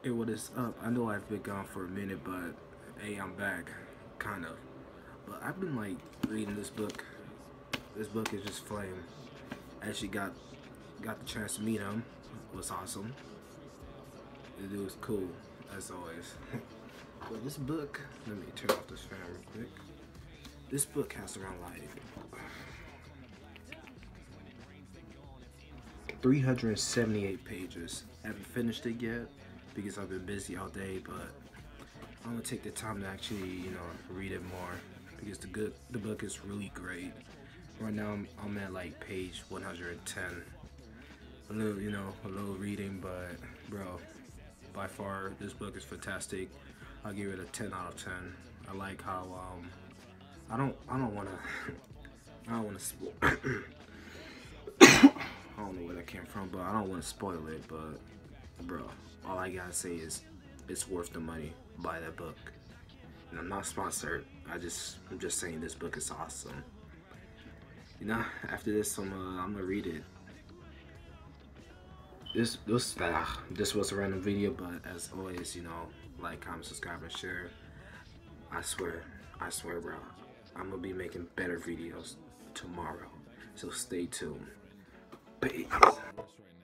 Hey, what is up? I know I've been gone for a minute, but hey, I'm back, kind of. But I've been like reading this book. This book is just flame. Actually got the chance to meet him. It was awesome. The dude was cool, as always. But this book, let me turn off this fan real quick. This book has around like 378 pages. I haven't finished it yet because I've been busy all day, but I'm gonna take the time to actually, read it more because the book is really great. Right now I'm at like page 110. A little, a little reading, but bro, by far this book is fantastic. I'll give it a 10 out of 10. I like how I don't wanna I don't wanna I don't know where that came from, but I don't want to spoil it. But bro, all I gotta say is it's worth the money. Buy that book. And I'm not sponsored. I'm just saying this book is awesome. After this, I'm gonna read it. This was a random video, but as always, like, comment, subscribe, and share. I swear, bro, I'm gonna be making better videos tomorrow. So stay tuned. Peace.